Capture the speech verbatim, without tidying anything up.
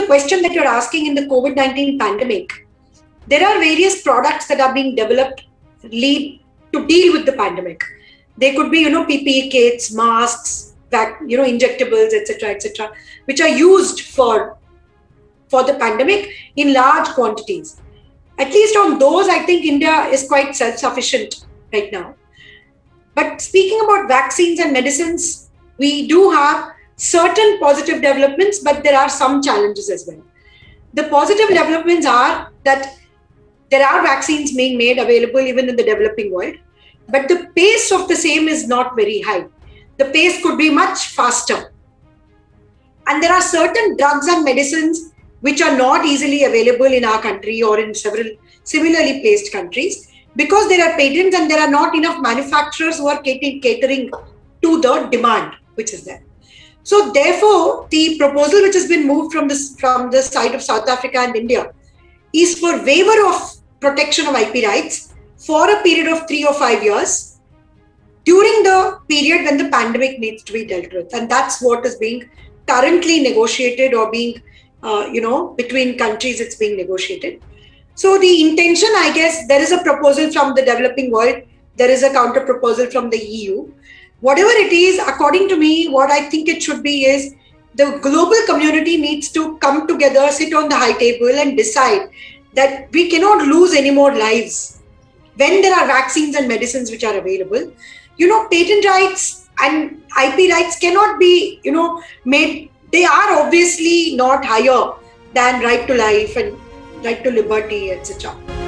question that you're asking in the COVID nineteen pandemic, there are various products that are being developed lead to deal with the pandemic. They could be, you know, P P E kits, masks, vac, you know, injectables, et cetera, et cetera, which are used for, for the pandemic in large quantities. At least on those, I think India is quite self-sufficient right now. But speaking about vaccines and medicines, we do have certain positive developments, but there are some challenges as well. The positive developments are that there are vaccines being made available even in the developing world, but the pace of the same is not very high. The pace could be much faster. And there are certain drugs and medicines which are not easily available in our country or in several similarly placed countries because there are patents and there are not enough manufacturers who are catering to the demand which is there. So therefore, the proposal which has been moved from, this, from the side of South Africa and India is for waiver of protection of I P rights for a period of three or five years during the period when the pandemic needs to be dealt with. And that's what is being currently negotiated or being, uh, you know, between countries it's being negotiated. So the intention, I guess, there is a proposal from the developing world, there is a counter proposal from the E U. Whatever it is, according to me, what I think it should be is the global community needs to come together, sit on the high table and decide that we cannot lose any more lives when there are vaccines and medicines which are available. You know, patent rights and I P rights cannot be, you know, made, they are obviously not higher than right to life and right to liberty, et cetera.